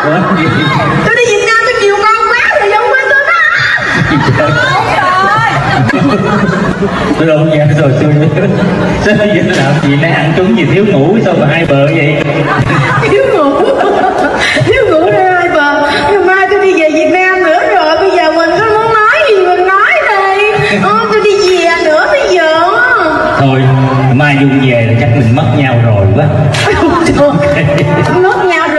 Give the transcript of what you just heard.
Tôi đi Việt Nam tôi chiều con quá rồi giống với tôi đó. Tôi đâu nghe rồi tôi sao bây giờ làm gì nãy ăn trúng gì thiếu ngủ sao mà hai bờ vậy? Thiếu ngủ ra hai bờ. Ngày mai tôi đi về Việt Nam nữa rồi, bây giờ mình có muốn nói gì mình nói đây. Tôi đi về nữa bây giờ. Thôi mai Dung về là chắc mình mất nhau rồi quá. Mất nhau